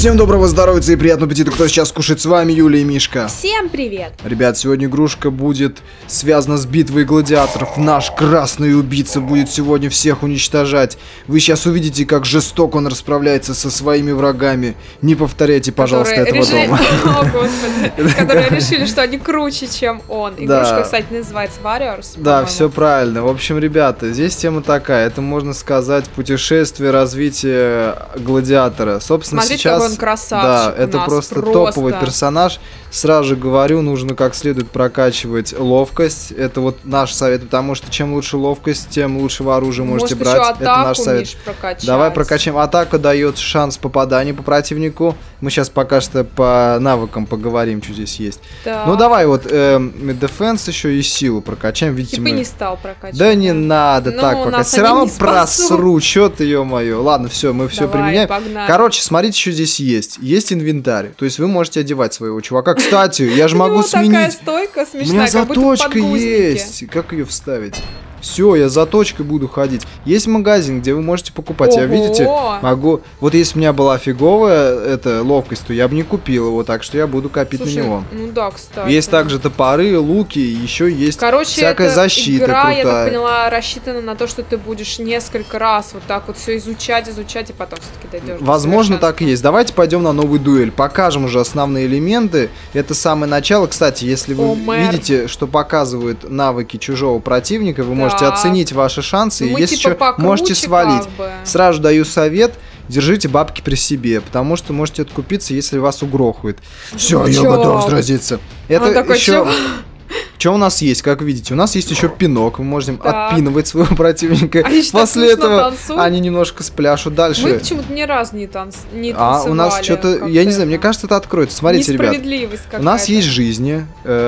Всем доброго здоровья и приятного аппетита, кто сейчас кушает. С вами Юля и Мишка. Всем привет! Ребят, сегодня игрушка будет связана с битвой гладиаторов. Наш красный убийца будет сегодня всех уничтожать. Вы сейчас увидите, как жестоко он расправляется со своими врагами. Не повторяйте, пожалуйста, этого дома. О, господи. Которые решили, что они круче, чем он. Игрушка, кстати, называется Warriors. Да, все правильно. В общем, ребята, здесь тема такая. Это, можно сказать, путешествие, развитие гладиатора. Собственно, смотрите, сейчас... какой он красавчик. Да, это просто топовый персонаж. Сразу же говорю, нужно как следует прокачивать ловкость. Это вот наш совет, потому что чем лучше ловкость, тем лучшего оружия можете брать. Еще атаку, это наш совет. Прокачать. Давай прокачаем. Атака дает шанс попадания по противнику. Мы сейчас пока что по навыкам поговорим, что здесь есть. Да. Ну давай вот дефенс еще и силу прокачаем. Видите, типа мы... не стал прокачивать. Да не надо так пока. Все равно просру, что ты, ё-моё. Ладно, все, мы все применяем. Погнали. Короче, смотрите, что здесь есть. Есть инвентарь. То есть вы можете одевать своего чувака. Кстати, я же могу сменить. Такая стойка смешная, У меня как будто заточка есть. Как ее вставить? Все, я заточкой буду ходить. Есть магазин, где вы можете покупать. Ого! Я, видите, могу... Вот если у меня была фиговая эта ловкость, то я бы не купил его, так что я буду копить. Слушай, на него. Ну да, кстати. Есть также топоры, луки, еще есть всякая защита игра, крутая. Я так поняла, рассчитана на то, что ты будешь несколько раз вот так вот все изучать, и потом все-таки дойдешь. Возможно, так и есть. Давайте пойдем на новую дуэль. Покажем уже основные элементы. Это самое начало. Кстати, если вы видите, что показывают навыки чужого противника, вы можете оценить ваши шансы, и если еще можете свалить. Сразу даю совет: держите бабки при себе, потому что можете откупиться, если вас угрохают. Все, я готов сразиться. Это еще... Что у нас есть, как видите? У нас есть еще пинок. Мы можем отпинывать своего противника. После этого они немножко спляшут дальше. Мы почему-то ни разу не танцевали. А у нас что-то, я не знаю, мне кажется, это откроется. Смотрите, ребят, у нас есть жизни.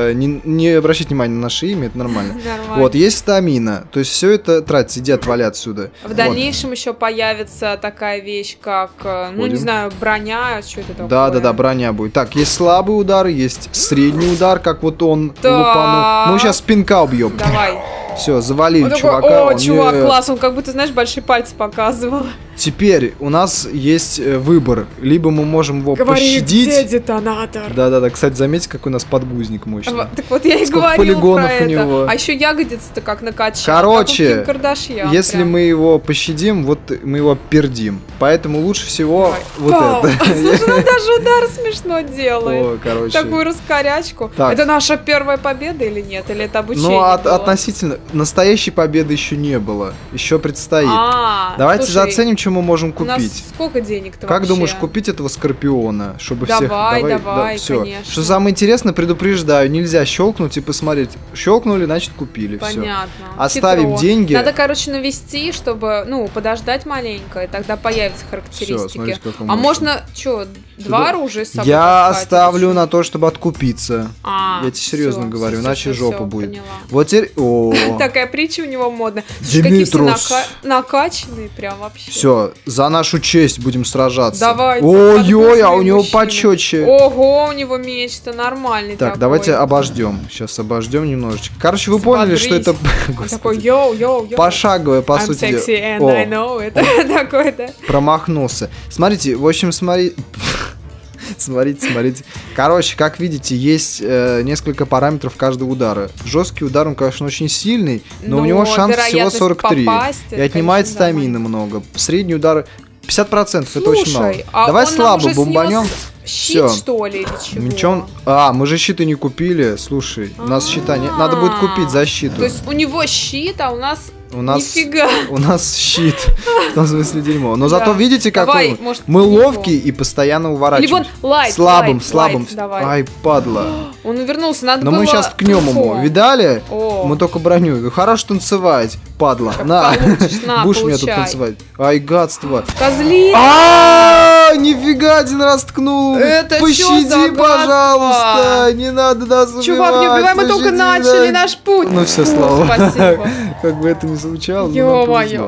Не обращайте внимания на наше имя, это нормально. Вот, есть стамина. То есть все это тратится, иди отвали отсюда. В дальнейшем еще появится такая вещь, как, ну не знаю, броня, что это такое. Да, броня будет. Так, есть слабый удар, есть средний удар, как вот он лупанул. Мы сейчас пинка убьем. Давай. Все, завалили такой, чувака. О, чувак, класс, он как будто, знаешь, большие пальцы показывал. Теперь у нас есть выбор. Либо мы можем его пощадить. Где детонатор? Да. Кстати, заметьте, какой у нас подгузник мощный. Так вот я и говорила полигонов про у него. это. А еще ягодицы-то как накачать. Короче, если мы его пощадим, вот мы его пердим. Поэтому лучше всего вот это. Слушай, он даже удар смешно делает. О, короче. Такую раскорячку. Это наша первая победа или нет? Или это обучение? Ну, относительно. Настоящей победы еще не было. Еще предстоит. Давайте заценим, что мы можем купить. У нас сколько денег-то Как вообще? думаешь, купить этого скорпиона, чтобы всех... Давай, все. конечно. Что самое интересное, предупреждаю, нельзя щелкнуть и посмотреть. Щелкнули, значит купили. Понятно. Все. Оставим деньги. Надо, короче, навести, чтобы, подождать маленько, и тогда появятся характеристики. Все, смотрите, а можно, что, два оружия с собой Я оставлю на то, чтобы откупиться. Я тебе серьезно говорю, иначе жопа будет. Поняла. Вот теперь... Такая притча у него модная. Димитрус. Какие все накачанные прям вообще. Все, за нашу честь будем сражаться. Давай. Ой-ой, а у него почетче. Ого, у него меч-то нормальный. Так, давайте обождем. Сейчас обождем немножечко. Короче, вы поняли, что это... Он такой, йоу. Пошаговое, по сути. I'm sexy and I know it. Такой-то. Промахнулся. Смотрите, в общем, Смотрите. Короче, как видите, есть несколько параметров каждого удара. Жесткий удар, он, конечно, очень сильный, но у него шанс всего 43. И отнимает стамины много. Средний удар 50%, это очень мало. Давай слабо бомбанем. Щит, что ли, или чего? Мечом... мы же щиты не купили. Слушай, у нас щита нет. Надо будет купить защиту. То есть у него щит, а у нас нифига. У нас щит. В том смысле дерьмо. Но зато видите, как мы ловкие и постоянно уворачиваемся. Слабым. Ай, падла. Он увернулся, надо было... Но мы сейчас ткнем ему. Видали? Мы только броню. Хорош танцевать, падла. На. Будешь меня тут танцевать. Ай, гадство. Козли. Нифига, один раз ткнул. Это пощади, пожалуйста. Не надо нас убивать. Чувак, не убивай, мы только начали наш путь. Ну все, слава. Спасибо. Как бы это ни звучало. Ё-моё.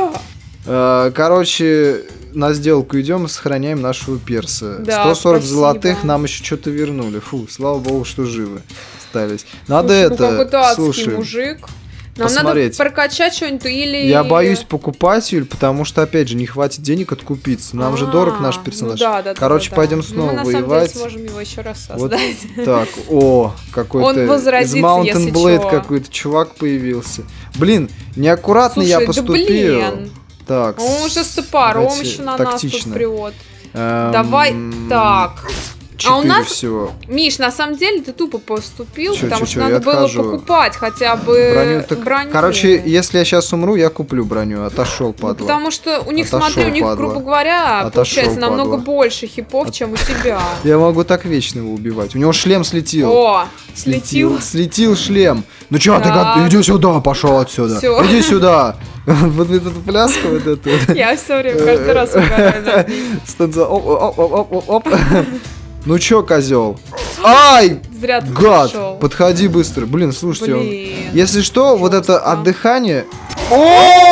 Короче, на сделку идем и сохраняем нашего перса. 140 золотых нам еще что-то вернули. Фу, слава богу, что живы остались. Надо слушай. Мужик. посмотреть. Надо прокачать что-нибудь или... Я боюсь покупать, Юль, потому что, опять же, не хватит денег откупиться. Нам же дорог наш персонаж. Ну, да, короче, пойдем снова воевать. Мы, на самом деле, сможем его еще раз создать. Вот так, какой-то из Mountain Blade какой-то чувак появился. Блин, неаккуратно я поступил. Да блин. Так, он уже с топором еще на нас тут прет. Давай, так. А у нас, всего. Миш, на самом деле ты тупо поступил, потому что надо было покупать хотя бы броню. Короче, если я сейчас умру, я куплю броню. Отошел, падла. Потому что у них, смотри, у них, грубо говоря, получается намного больше хипов, чем у тебя. Я могу так вечно его убивать. У него шлем слетел. О, слетел. Слетел шлем. Ну чё, ты иди сюда, пошел отсюда. Всё. Иди сюда. Вот эту пляску, вот эту. Я все время каждый раз угораю. Оп. Ну чё, козел? Ай! Зря ты гад! пришел. Подходи быстро. Блин, слушайте, если что, вот это отдыхание. О,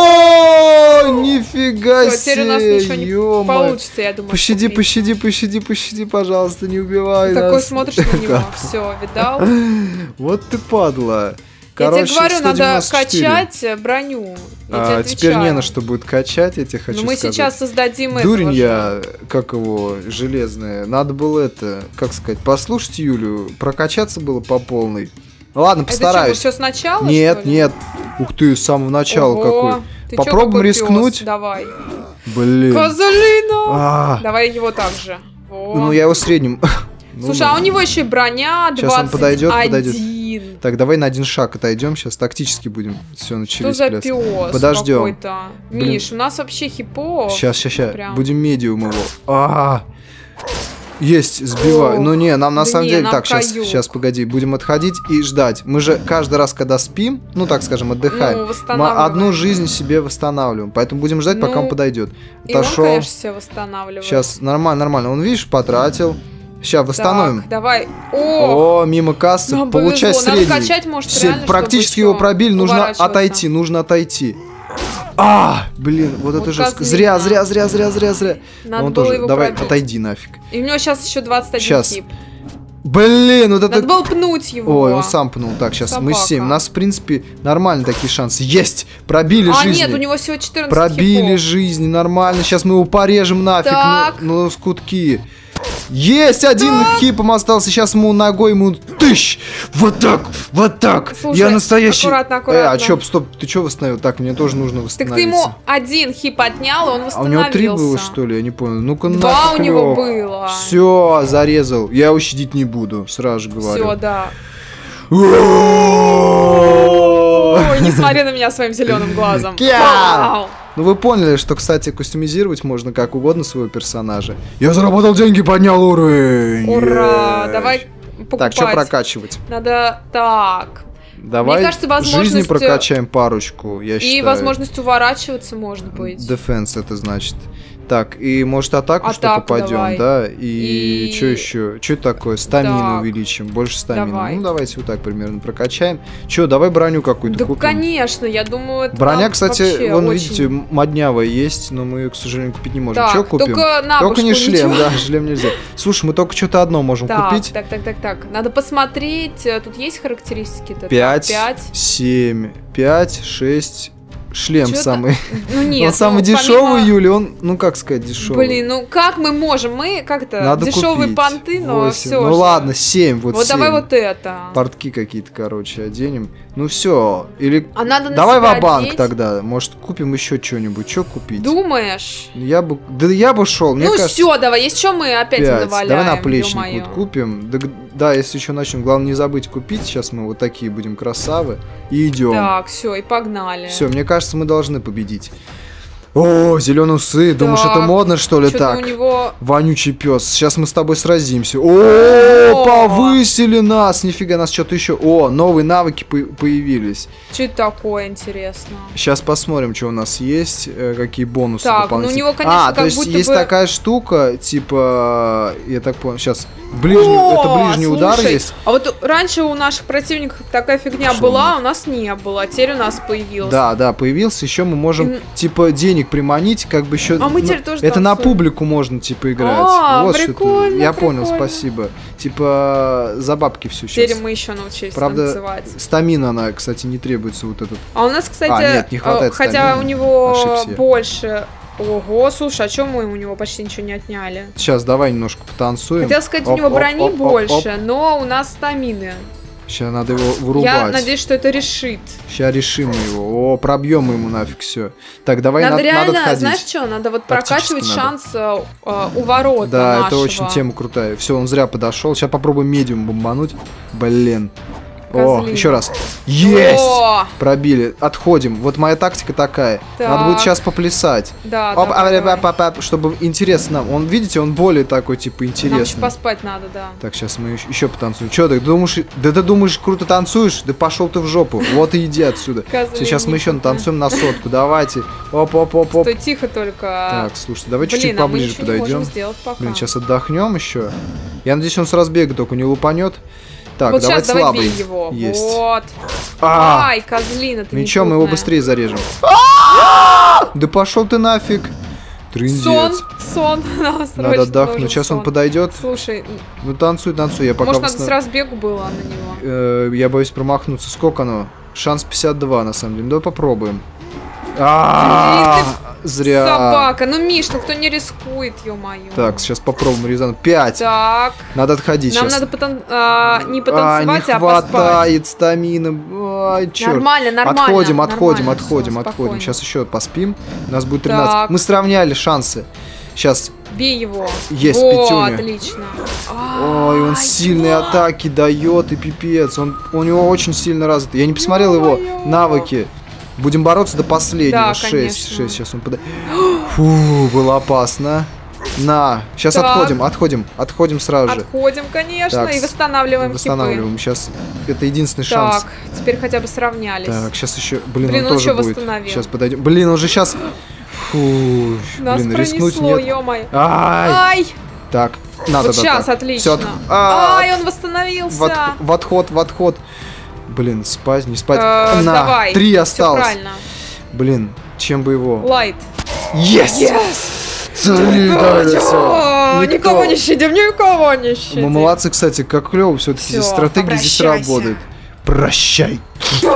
нифига себе! Теперь у нас ничего не получится, я думаю. Пощади, пожалуйста, не убивай нас. Такой смотришь на него, все, видал? Вот ты падла. Я тебе говорю, надо качать броню. Теперь не на что будет качать, я тебе хочу сказать. Мы сейчас создадим Дурень я, как его, железная. Надо было как сказать, послушать Юлю, прокачаться было по полной. Ладно, постараюсь. Это что, все сначала? Нет. Ух ты, с самого начала какой. Попробуем рискнуть. Давай. Блин. Козалина! Давай его так же. Ну, я его средним. Слушай, а у него еще и броня 21. Сейчас он подойдет. Так, давай на один шаг отойдем, сейчас тактически будем. Все, начались. Что за пес? Подождем. Миш, у нас вообще хипо. Сейчас. Будем медиум его. Есть, сбиваю. Ну не, нам на самом деле... Так, сейчас, погоди, будем отходить и ждать. Мы же каждый раз, когда спим, ну так скажем, отдыхаем, мы одну жизнь себе восстанавливаем. Поэтому будем ждать, пока он подойдет. Отошел. И он, конечно, все восстанавливает. Сейчас, нормально. Он, видишь, потратил. Сейчас восстановим. Так, давай. О, мимо кассы. Получай средний. Надо качать, может, реально, практически его пробили, нужно отойти. Блин, вот это жестко. Зря. Надо было его давай, пробить. отойди нафиг. И у него сейчас еще 21 хип. Блин, вот это... Надо было пнуть его. Ой, он сам пнул. Так, сейчас мы 7. У нас, в принципе, нормально такие шансы. Есть! Пробили жизни. Нет, у него всего 14 Пробили хипов. жизни, нормально. Сейчас мы его порежем нафиг. Ну, скутки. Есть! Один хипом остался. Сейчас ему ногой тыщ! Вот так! Слушай, я настоящий... Аккуратно. Стоп, ты что восстановил? Так, мне тоже нужно восстановиться. Так ты ему один хип отнял, он восстановился. А у него 3 было, что ли? Я не понял. Ну-ка, да, у него было. Все, зарезал. Я его щадить не буду, сразу же говорю. Все, да. Ой, не смотри на меня своим зеленым глазом. Ну вы поняли, что, кстати, кастомизировать можно как угодно своего персонажа. Я заработал деньги, поднял уровень. Ура! Давай покупать. Так, что прокачивать? Надо так. Давай. Мне кажется, возможность... жизни прокачаем парочку, я считаю. И возможность уворачиваться, может быть. Defense это значит. Так, и может атаку что попадем, да? И что еще? Что это такое? Стамину увеличим, больше стамины. Давай. Ну, давайте вот так примерно прокачаем. Че, давай броню какую-то купим. Да, конечно, я думаю, это броня, кстати, вон, очень... видите, моднявая есть, но мы ее, к сожалению, купить не можем. Так, что купим? Только не шлем, да, шлем нельзя. Слушай, мы только что-то одно можем купить. Так. Надо посмотреть, тут есть характеристики-то? 5, 7, 5, 6... Шлем самый. Ну нет. Он самый дешевый, Юля, он, ну как сказать, дешевый. Блин, ну как мы можем? Мы как-то дешевые понты, но все. Ну ладно, 7, вот 7. Вот давай вот это. Портки какие-то, короче, оденем. Ну все. Или давай ва-банк тогда. Может, купим еще что-нибудь. Что купить? Думаешь? Я бы шел. Ну все, давай, есть что мы опять наваляем. Давай наплечник вот купим. Да, если еще начнем. Главное не забыть купить. Сейчас мы вот такие будем красавы. И идем. Так, все, и погнали. Все, мне кажется, мы должны победить. О, зеленые усы. Думаешь, это модно, что ли, так? У него... Вонючий пес. Сейчас мы с тобой сразимся. О, повысили нас. Нифига, нас что-то еще. О, новые навыки появились. Что это такое, интересно? Сейчас посмотрим, что у нас есть. Какие бонусы дополнительные. Так, ну у него, конечно, то есть есть такая штука, типа, я так понял, сейчас. Это ближний удар есть. А вот раньше у наших противников такая фигня была, у нас не было. А теперь у нас появился. Да, появился. Еще мы можем, типа, денег приманить, как бы еще. А мы теперь тоже это на публику можно, типа, играть. Вот прикольно, что-то. Я понял, спасибо. Типа, за бабки все сейчас. Теперь мы еще научились танцевать. Стамина, она, кстати, не требуется вот этот. А у нас, кстати, нет, не хватает хотя стамины. у него больше. Ого, слушай, а чем мы у него почти ничего не отняли? Сейчас давай немножко потанцуем. Хотел сказать, у него брони больше, но у нас стамины. Сейчас надо его вырубать. Я надеюсь, что это решит. Сейчас решим его. Пробьем ему нафиг все. Так, давай надо реально, надо отходить. Знаешь что, надо вот прокачивать шанс у ворот. Да, нашего. это очень тема крутая. Все, он зря подошел. Сейчас попробуем медиум бомбануть. Блин. Козлина. Еще раз. Есть! Пробили. Отходим. Вот моя тактика такая. Так. Надо будет сейчас поплясать. Да, чтобы интересно. Он, видите, он более такой, типа, интересный. Нам еще поспать надо, да. Так, сейчас мы еще потанцуем. Че, ты думаешь, ты думаешь, круто танцуешь? Да пошел ты в жопу. Вот и иди отсюда. Сейчас мы еще танцуем на сотку. Давайте. Оп. Стой, тихо только. Так, слушайте, давайте чуть поближе подойдем. Блин, сейчас отдохнем еще. Я надеюсь, он с разбега только не лупанет. Так, вот давай слабый. Его. Есть. Вот. Ай, козлина, ты ничего, мы его быстрее зарежем. Да пошел ты нафиг. Трындец. Сон. Надо отдохнуть. Сейчас он подойдет. Слушай. Ну танцуй. Я пока. Может, надо с разбегу было на него. Я боюсь промахнуться. Сколько оно? Шанс 52, на самом деле. Давай попробуем. Зря. Собака. Ну, Миш, ну кто не рискует, ё-моё. Так, сейчас попробуем резануть. 5. Так. Надо отходить Нам сейчас. надо не потанцевать, не хватает стамины. Черт. Нормально. Отходим. Сейчас еще поспим. У нас будет 13. Так. Мы сравняли шансы. Сейчас. Бей его. Есть, пятюня. Отлично. Ой, он сильные атаки дает, и пипец. У него очень сильно развит. Я не посмотрел его навыки. Будем бороться до последнего. Да, 6. Сейчас он подает. Фу, было опасно. Сейчас отходим сразу же. Отходим, конечно, так, и восстанавливаем. Сейчас это единственный шанс. Так, теперь хотя бы сравнялись. Так, сейчас еще, он тоже будет. Сейчас подойдем. Он же сейчас. Фу, нас рискнуть нет. Ё-моё. Ай! Так, надо. Вот сейчас, отлично. Он восстановился. В отход. Блин, не спать. Давай. 3 осталось. Всё правильно. Блин, чем бы его? Лайт. Yes! Никого не щадим, никого не щадим. Мы молодцы, кстати, как клево все-таки здесь стратегия здесь работает. Прощай. Ты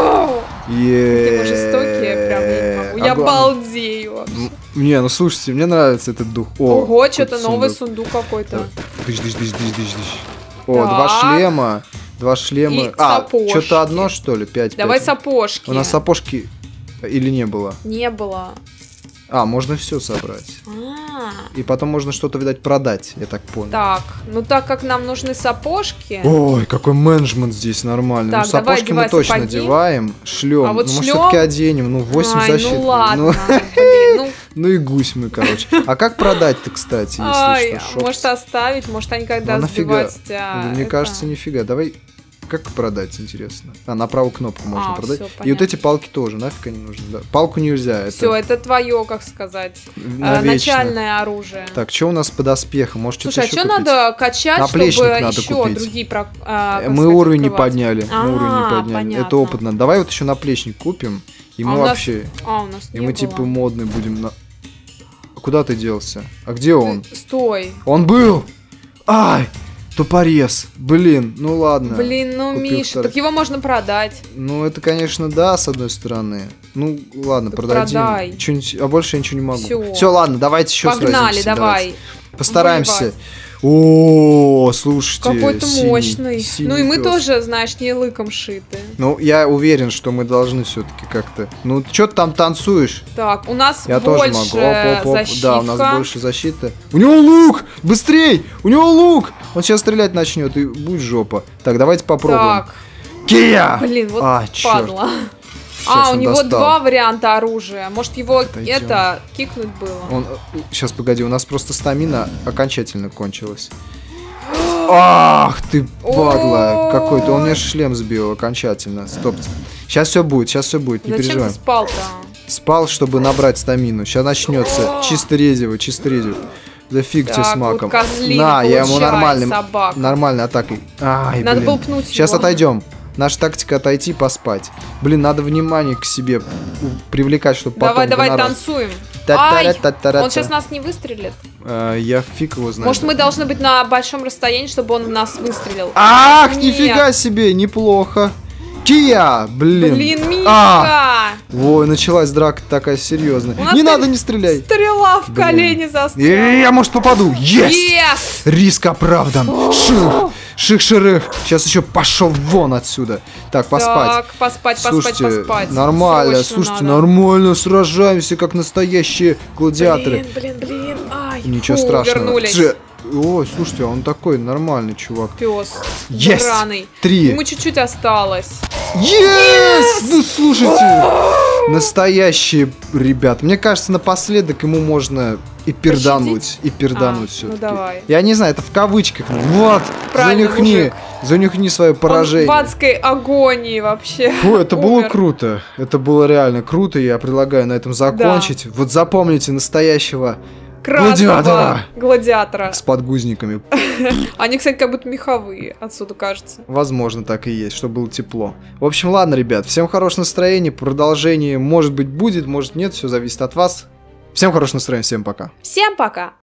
жестокие, прям не могу. Я балдею. Не, ну слушайте, мне нравится этот дух. Ого, что-то новый сундук какой-то. Дыщ. О, 2 шлема. 2 шлема. Что-то одно, что ли? 5. Давай сапожки. У нас сапожки или не было? Не было. Можно все собрать. И потом можно что-то, видать, продать, я так понял. Так, ну так как нам нужны сапожки. Ой, какой менеджмент здесь нормальный. Так, сапожки мы точно одеваем. Шлем. А вот мы все-таки оденем. 8 защит. Ну ладно, Ну и гусь мы, короче. А как продать-то, кстати, если что? Может оставить, может они когда сбивать. Мне кажется, нифига. Давай. Как продать, интересно? На правую кнопку можно продать. Всё, и вот эти палки тоже, нафиг они нужны. Да. Палку нельзя. Все, это твое, как сказать, начальное оружие. Так, что у нас по доспехам? Может, слушай, что надо качать, чтобы еще другие мы уровень не подняли. Понятно. Это опыт надо. Давай вот еще наплечник купим. И мы вообще... у нас не И мы было. типа модные будем. Куда ты делся? А где он? Стой. Он был! Ай! Тупорез. Блин, ну ладно. Блин, ну Миша, так его можно продать. Ну это, конечно, да, с одной стороны. Ну ладно, так продадим. Продай. А больше я ничего не могу. Все, ладно, давайте еще сразимся. Погнали, давай. Постараемся. О, слушайте. Какой-то мощный. Ну и мы тоже, знаешь, не лыком шиты. Ну, я уверен, что мы должны все-таки как-то. Ну, что ты там танцуешь? Так, у нас я больше тоже могу. защита. Да, у нас больше защиты. У него лук! Быстрей! У него лук! Он сейчас стрелять начнет, и будет жопа. Так, давайте попробуем. Так. Кия! Блин, вот Падла. у него 2 варианта оружия. Может его кикнуть было? Сейчас, погоди, у нас просто стамина окончательно кончилась. Ах ты, падла какой-то. Он мне шлем сбил окончательно. Стоп. Сейчас все будет, не переживай. Зачем ты спал-то? Спал, чтобы набрать стамину. Сейчас начнется. Чисто резево. Да фиг тебе с маком. Вот козлина, на, я ему нормальной атакой. Ай, надо блин. было пнуть Сейчас его. отойдем. Наша тактика отойти, поспать. Блин, надо внимание к себе привлекать, чтобы потом... Давай танцуем. Ай, он сейчас нас не выстрелит. Я фиг его знаю. Может, мы должны быть на большом расстоянии, чтобы он в нас выстрелил. Ах, нифига себе, неплохо. Кия, блин. Блин, Мишка. Ой, началась драка такая серьезная. Не надо, не стреляй. Стрела в колени застряла. Я, может, попаду. Есть! Риск оправдан. Ших-ширых. Сейчас еще пошел вон отсюда. Так, поспать. Так, поспать. Нормально, слушайте, нормально сражаемся, как настоящие гладиаторы. Блин. Ай, ничего страшного. Вернулись. Ой, слушайте, он такой нормальный чувак. Пес. Есть! Драный. 3. Ему чуть-чуть осталось. Yes! Ну, слушайте, настоящие ребята. Мне кажется, напоследок ему можно и пердануть. Все-таки. Ну давай. Я не знаю, это в кавычках. Вот, занюхни свое поражение. Он в адской агонии вообще. Фу, это было круто. Это было реально круто. Я предлагаю на этом закончить. Да. Вот запомните настоящего гладиатора. С подгузниками. Они, кстати, как будто меховые, отсюда кажется. Возможно, так и есть, чтобы было тепло. В общем, ладно, ребят, всем хорошего настроения. Продолжение, может быть, будет, может нет, все зависит от вас. Всем хорошего настроения, всем пока. Всем пока.